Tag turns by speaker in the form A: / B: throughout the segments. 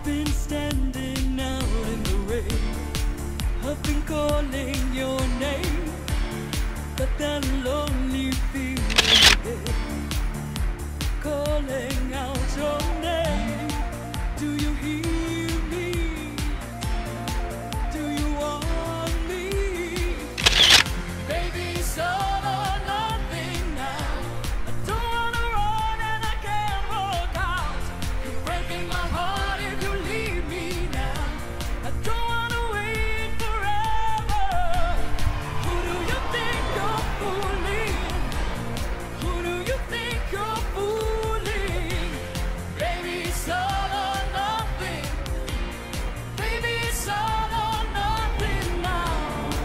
A: I've been standing out in the rain. I've been calling your name, but that lonely feeling again, calling out your name. Do you hear me? Do you want me? Baby, it's all or nothing now. I don't wanna run and I can't walk out. You're breaking my heart if you leave me now. I don't wanna wait forever. Who do you think you're fooling? Who do you think you're fooling? Baby, it's all or nothing. Baby, it's all or nothing now.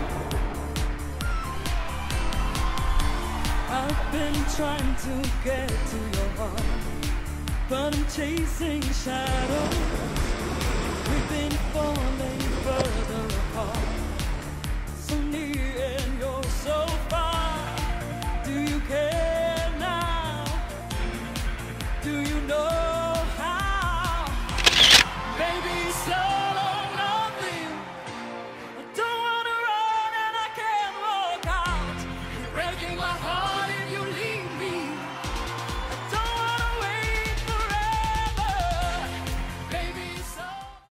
A: I've been trying to get to your heart, but I'm chasing shadows. We've been falling further apart, so near and you're so far. Do you care now? Do you know how? Baby, it's all or nothing. I don't wanna run and I can't walk out. You're breaking my heart.